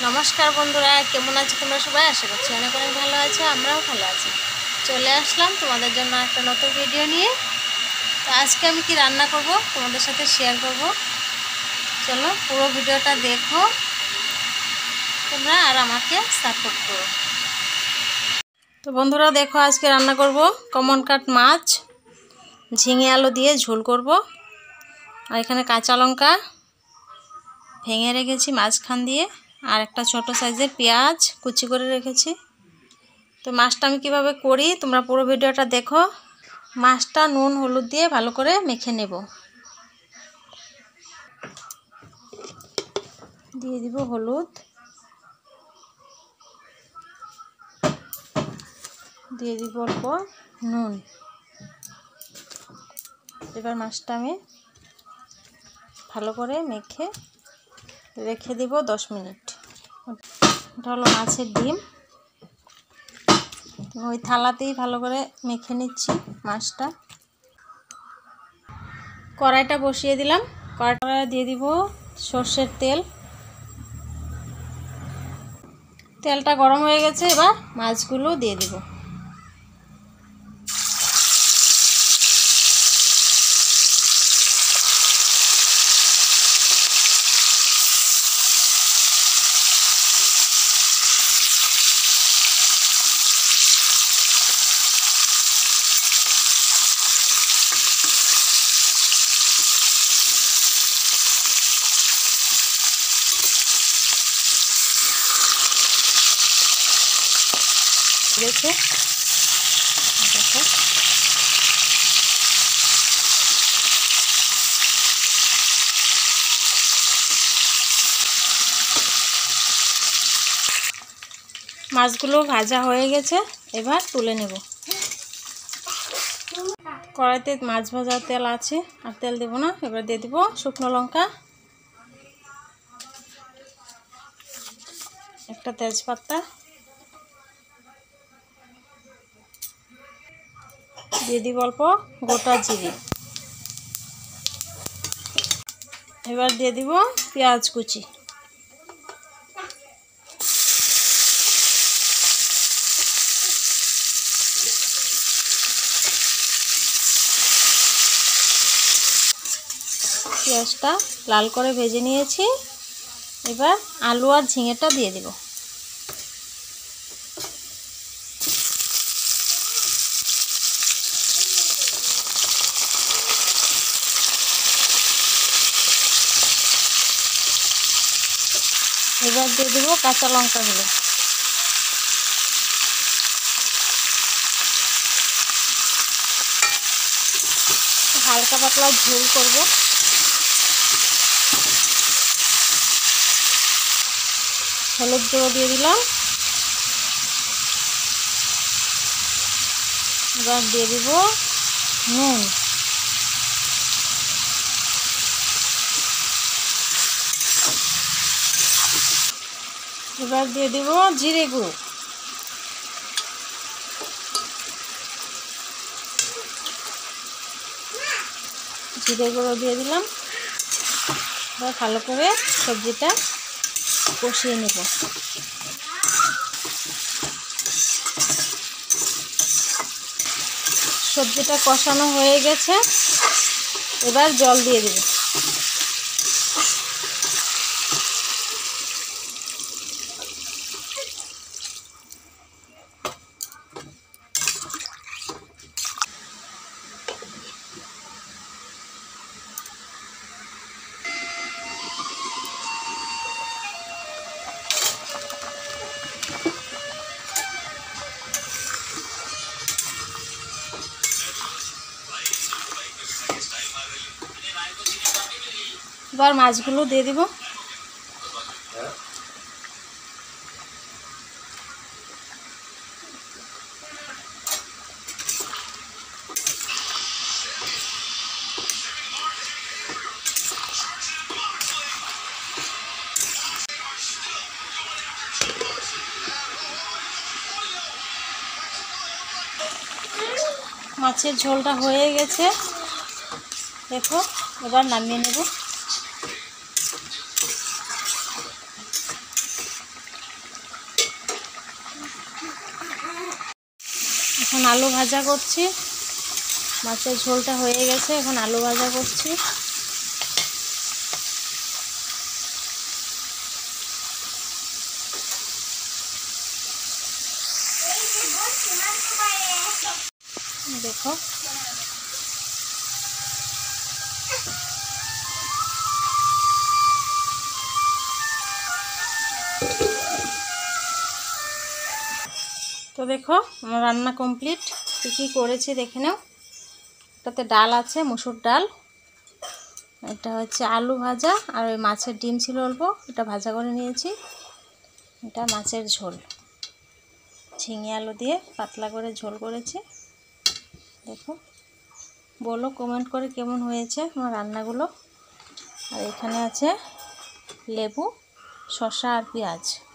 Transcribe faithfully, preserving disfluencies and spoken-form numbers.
নমস্কার বন্ধুরা, কেমন আছো তোমরা সবাই? আশা করছি অনেক অনেক ভালো আছো, আমরাও ভালো আছি। চলে আসলাম তোমাদের জন্য একটা নতুন ভিডিও নিয়ে। তো আজকে আমি কি রান্না করব তোমাদের সাথে শেয়ার করব। চলো পুরো ভিডিওটা দেখো তোমরা আর আমাকে সাপোর্ট করো। তো বন্ধুরা দেখো, আজকে রান্না করব কমন কাট মাছ, ঝিঙে আলু দিয়ে ঝোল করব। আর এখানে কাঁচা লঙ্কা ভেঙে রেখেছি মাঝখান দিয়ে, আর একটা ছোট সাইজের পেঁয়াজ কুচি করে রেখেছি। তো মাছটা আমি কিভাবে করি তোমরা পুরো ভিডিওটা দেখো। মাছটা নুন হলুদ দিয়ে ভালো করে মেখে নেব। দিয়ে দিব হলুদ, দিয়ে দিব অল্প নুন। এবার মাছটা আমি ভালো করে মেখে রেখে দিব দশ মিনিট। এটা হলো মাছের ডিম, ওই থালাতেই ভালো করে মেখে নিচ্ছি মাছটা। কড়াইটা বসিয়ে দিলাম, কড়াইটা দিয়ে দিব সর্ষের তেল। তেলটা গরম হয়ে গেছে, এবার মাছগুলো দিয়ে দিব। দেখো দেখো মাছগুলো ভাজা হয়ে গেছে, এবার তুলে নেব। কড়াইতে মাছ ভাজার তেল আছে, আর তেল দেব না। এবার দিয়ে দিব শুকনো লঙ্কা, একটা তেজপাতা, দিয়ে দিব অল্প গোটা জিরে। এবার দিয়ে দিব পেঁয়াজ কুচি। পেঁয়াজটা লাল করে ভেজে নিয়েছি, এবার আলু আর ঝিঙেটা দিয়ে দিব। এবার দিয়ে দেবো কাঁচা লঙ্কাগুলো। হালকা পাতলা ঝোল করব। হলুদ গুঁড়ো দিয়ে দিলাম, এবার দিয়ে দিব নুন। এবার দিয়ে দিব জিরে গুঁড়ো। জিরে গুঁড়ো দিয়ে দিলাম। এবার ভালো করে সবজিটা কষিয়ে নেব। সবজিটা কষানো হয়ে গেছে, এবার জল দিয়ে দেব। এবার মাছগুলো দিয়ে দিব। মাছের ঝোলটা হয়ে গেছে, দেখো। এবার নামিয়ে নেব। এখন আলু ভাজা করছি। মাছের ঝোলটা হয়ে গেছে, এখন আলু ভাজা করছি। দেখো তো দেখো আমার রান্না কমপ্লিট। কী কী করেছি দেখে নাও। এটাতে ডাল আছে, মুসুর ডাল। এটা হচ্ছে আলু ভাজা, আর ওই মাছের ডিম ছিল অল্প, এটা ভাজা করে নিয়েছি। এটা মাছের ঝোল, ঝিঙে আলু দিয়ে পাতলা করে ঝোল করেছি। দেখো, বলো কমেন্ট করে কেমন হয়েছে আমার রান্নাগুলো। আর এখানে আছে লেবু, শসা আর পেঁয়াজ।